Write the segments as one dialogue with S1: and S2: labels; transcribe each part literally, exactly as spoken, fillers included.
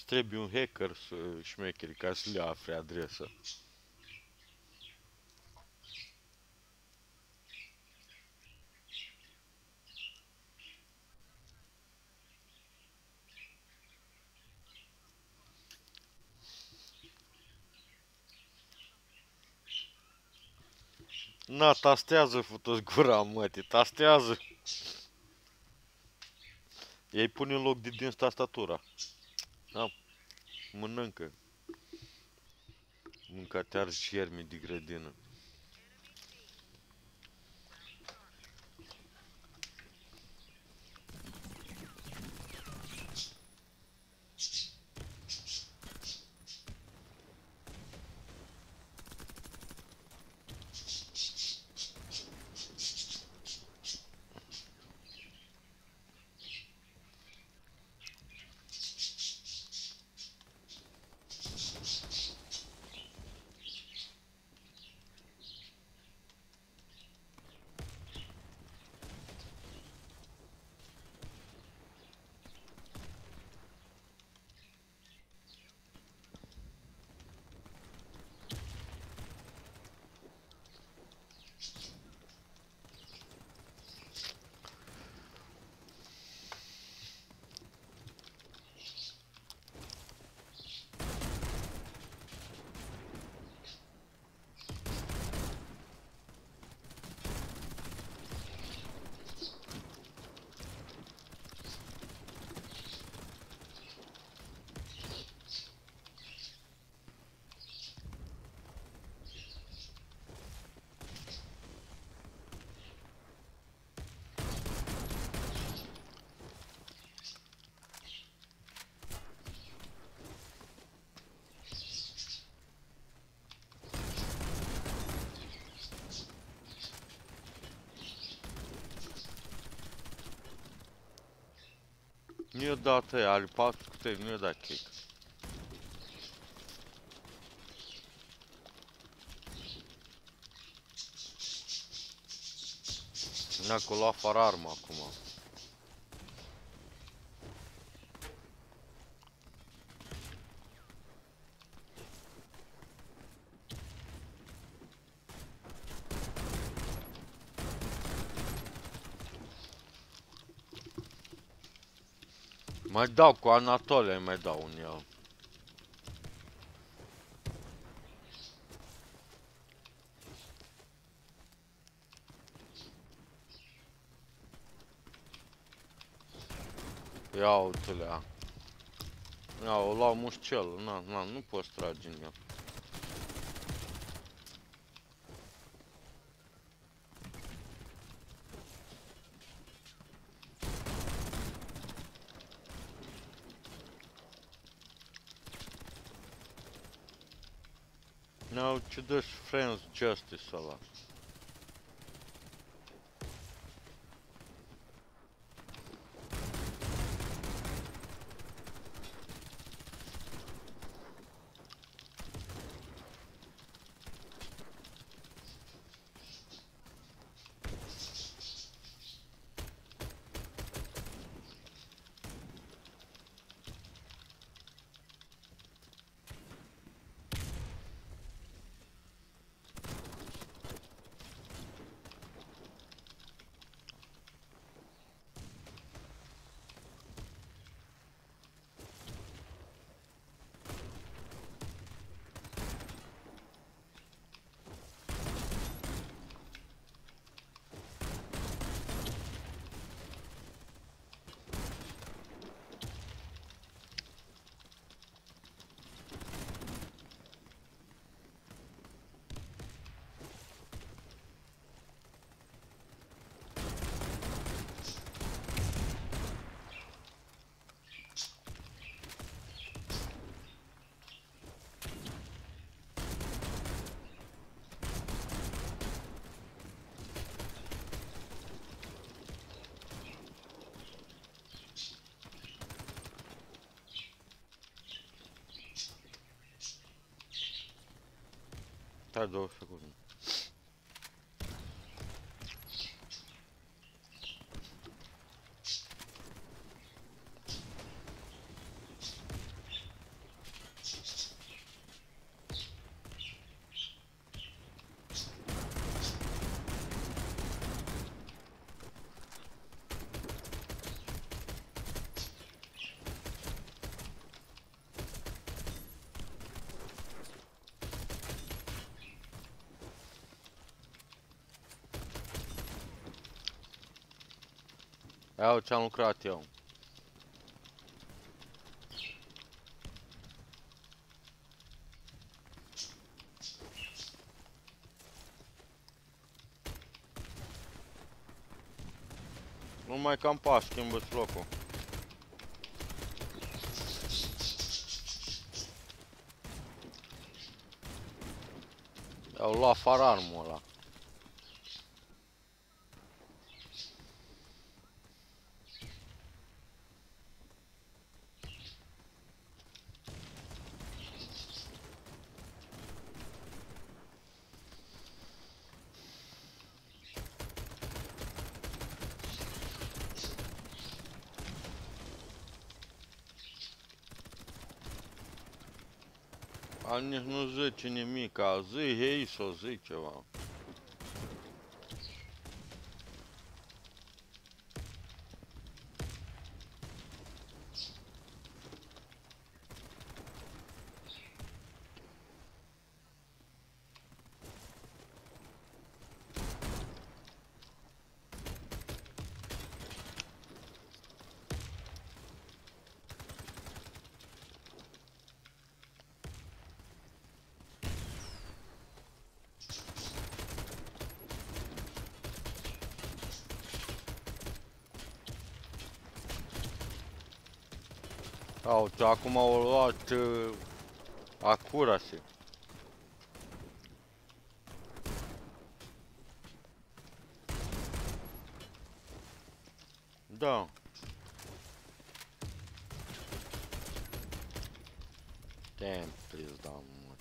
S1: Îți trebuie un hacker șmecher ca să le afli adresa. Na, tastează, fută-ți gura, mătii, tastează! Ei pune în loc de din tastatura. Da, mănâncă. Mânca-te arzi ciermi de grădină. Nu i-a dat ăia, are patru scuteri, nu i-a dat cake. N-a afară arma acum. Mai dau cu Anatolia, mai dau un el. Ia uite-lea. Ia, o luau mușcel, na, na, nu poți trage în el. Now, ce dă-și Friends Justice ăla? Stai două secunde. Iau ce-am lucrat eu. Numai cam pas, schimbă-ți locul. Au luat fararmul ăla. A, nici nu zice nimic, a zi, hei, s-o zi ceva. Uite, acum au luat uh, Accuracy. Da. Damn, please, da, mă.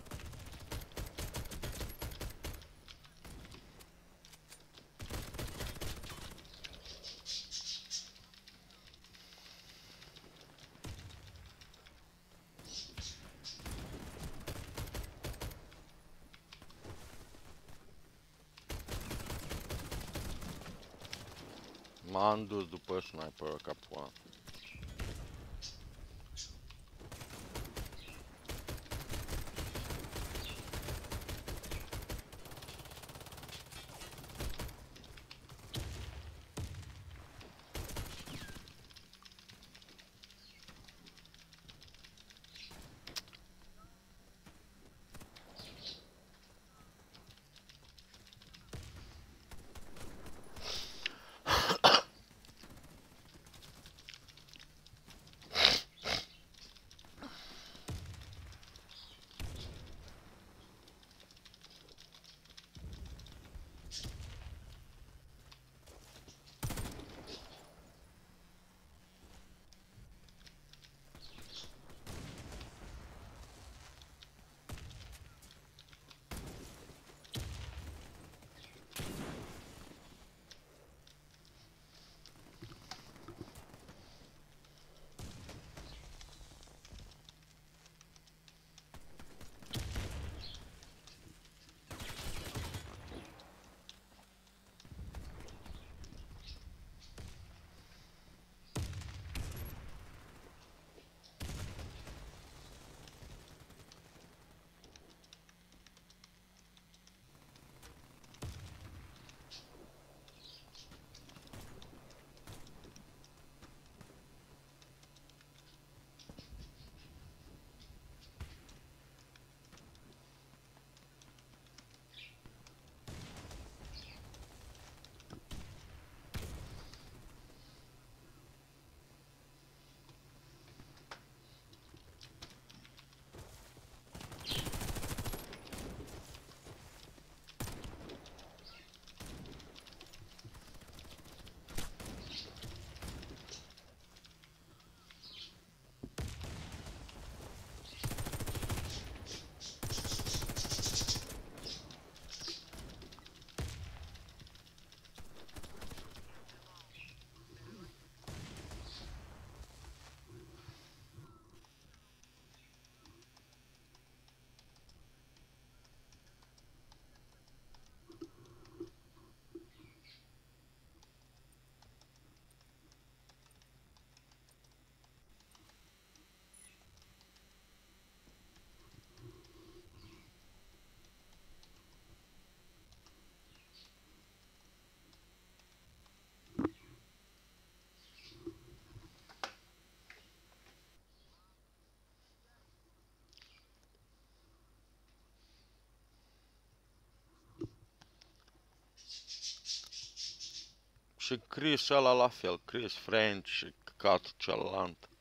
S1: M-am dus după sniperul capul. Și Chris ăla la fel, Chris French și căcatul celălalt.